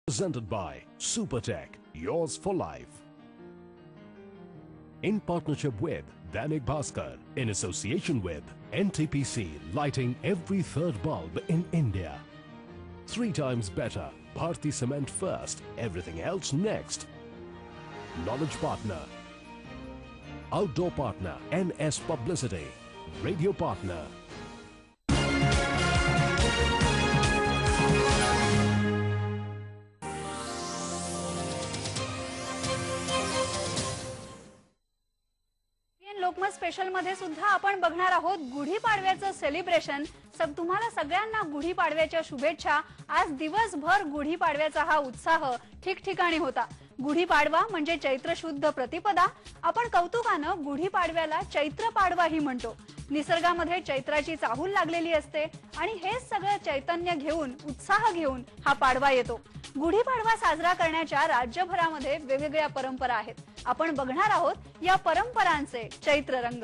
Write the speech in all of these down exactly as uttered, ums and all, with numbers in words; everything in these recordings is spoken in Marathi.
Presented by Supertech, yours for life. In partnership with Dainik Bhaskar, in association with N T P C, lighting every third bulb in India. Three times better, Bharti Cement first, everything else next. Knowledge partner, outdoor partner, N S Publicity, radio partner. Lokmat special मध्ये सुद्धा आपण बघणार आहोत गुढीपाडव्याचं सेलिब्रेशन. सब तुम्हाला सगळ्यांना गुढीपाडव्याच्या शुभेच्छा. आज दिवसभर गुढीपाडव्याचा हा उत्साह ठिकठिकाणी होता. गुढीपाडवा म्हणजे चैत्र शुद्ध प्रतिपदा. आपण कौतुकानं गुढीपाडव्याला चैत्र पाडवाही म्हणतो. निसर्गामध्ये चैत्राची चाहूल लागलेली असते आणि हेच सगळं चैतन्य घेऊन, उत्साह घेऊन हा पाडवा येतो. गुढीपाडवा साजरा करण्याच्या राज्यभरामध्ये वेगवेगळ्या परंपरा आहेत. आपण बघणार आहोत या परंपरांचे चैत्र रंग.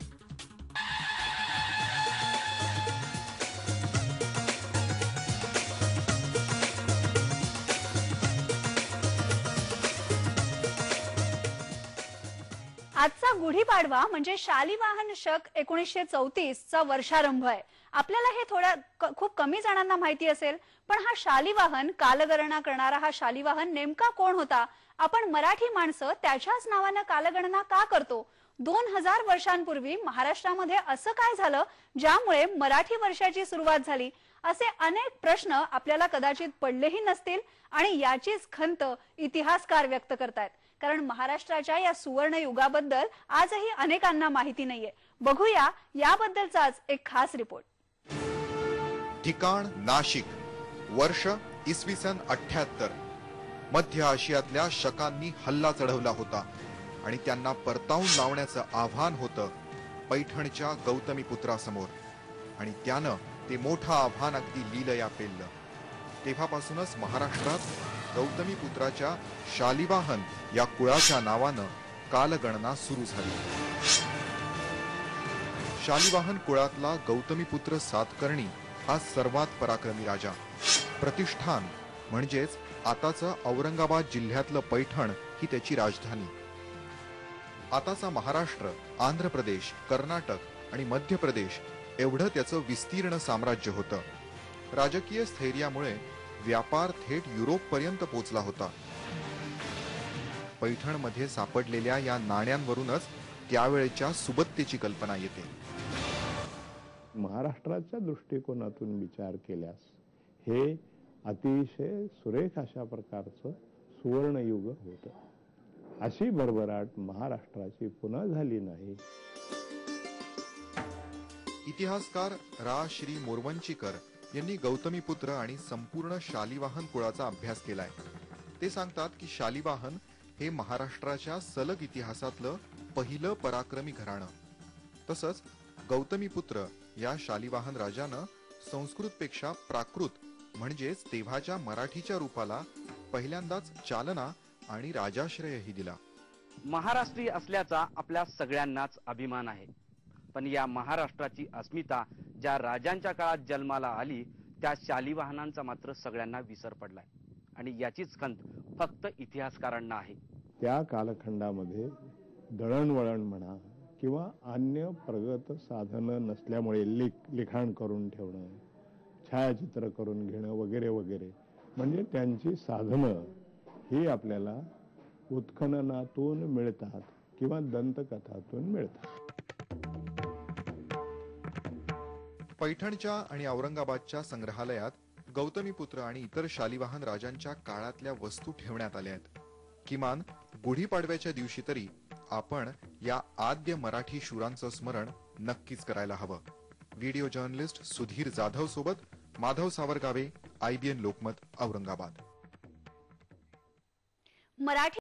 आजचा गुढीपाडवा म्हणजे शालिवाहन शक एकोणीसशे चौतीस चा वर्षारंभ आहे. आपल्याला हे थोडा खूप कमी जणांना माहिती असेल, पण हा शालिवाहन, कालगणना करणारा हा शालिवाहन नेमका कोण होता? आपण मराठी माणसं त्याच्याच नावाने कालगणना का करतो? दोन हजार वर्षांपूर्वी महाराष्ट्रामध्ये असं काय झालं ज्यामुळे मराठी वर्षाची सुरुवात झाली? असे अनेक प्रश्न आपल्याला कदाचित पडलेही नसतील आणि याचीच खंत इतिहासकार व्यक्त करतायत. कारण महाराष्ट्राच्या या सुवर्ण युगाबद्दल आजही अनेकांना माहिती नाहीये. बघूया याबद्दलचाच एक खास रिपोर्ट. ठिकाण नाशिक, वर्ष इसवी सन अठ्ठ्याहत्तर. मध्य आशियातल्या शकांनी हल्ला चढवला होता आणि त्यांना परतावून लावण्याचं आव्हान होतं पैठणच्या गौतमी पुत्रासमोर. आणि त्यानं ते मोठं आव्हान अगदी लीलया पेललं. तेव्हापासूनच महाराष्ट्रात गौतमी पुत्राच्या शालिवाहन या कुळाच्या नावानं कालगणना सुरू झाली. शालिवाहन कुळातला गौतमीपुत्र सातकर्णी हा सर्वात पराक्रमी राजा. प्रतिष्ठान म्हणजेच आताचं औरंगाबाद जिल्ह्यातलं पैठण ही त्याची राजधानी. आताचा महाराष्ट्र, आंध्र प्रदेश, कर्नाटक आणि मध्य प्रदेश एवढं त्याचं विस्तीर्ण साम्राज्य होतं. राजकीय स्थैर्यामुळे व्यापार थेट युरोप पर्यंत पोहोचला होता. पैठणमध्ये सापडलेल्या या नाण्यांवरूनच त्यावेळेच्या सुबत्तेची कल्पना येते. महाराष्ट्राच्या दृष्टिकोनातून विचार केल्यास हे अतिशय सुरेख अशा प्रकारचं सुवर्णयुग होतं. अशी भरभराट महाराष्ट्राची पुन्हा झाली नाही. इतिहासकार रा श्री मोरवंचीकर यांनी गौतमीपुत्र आणि संपूर्ण शालिवाहन कुळाचा अभ्यास केलाय. ते सांगतात की शालिवाहन हे महाराष्ट्राच्या सलग इतिहासातलं पहिलं पराक्रमी घराणं. तसंच गौतमीपुत्र या शालिवाहन राजानं संस्कृतपेक्षा प्राकृत म्हणजेच तेव्हाच्या मराठीच्या रूपाला पहिल्यांदाच चालना आणि राजाश्रयही दिला. महाराष्ट्रीय असल्याचा आपल्या सगळ्यांनाच अभिमान आहे. पण या महाराष्ट्राची अस्मिता ज्या राजांच्या काळात जन्माला आली त्या शालिवाहनांचा मात्र सगळ्यांना विसर पडलाय. आणि याचीच खंत फक्त इतिहासकारांना आहे. त्या कालखंडामध्ये दळणवळण म्हणा किंवा अन्य प्रगत साधनं नसल्यामुळे लिख लिखाण करून ठेवणं, छायाचित्र करून घेणं वगैरे वगैरे म्हणजे त्यांची साधनं ही आपल्याला उत्खननातून मिळतात किंवा दंतकथातून मिळतात. पैठणच्या आणि औरंगाबादच्या संग्रहालयात गौतमीपुत्र आणि इतर शालिवाहन राजांच्या काळातल्या वस्तू ठेवण्यात आल्या आहेत. किमान गुढीपाडव्याच्या दिवशी तरी आपण या आद्य मराठी शूरांचं स्मरण नक्कीच करायला हवं. व्हिडिओ जर्नलिस्ट सुधीर जाधव सोबत माधव सावरगावे, आयबीएन लोकमत, औरंगाबाद. मराठी